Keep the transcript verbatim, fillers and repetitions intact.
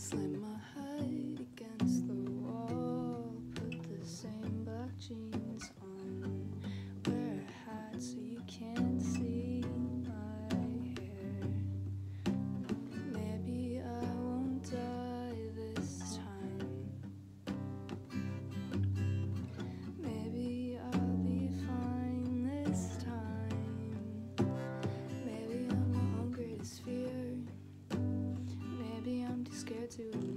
Slam my head against the wall, put the same black jeans on, wear a hat so you can't see my hair. Maybe I won't die this time. Maybe I'll be fine this time. Maybe I'm my own greatest fear. Maybe I'm too scared to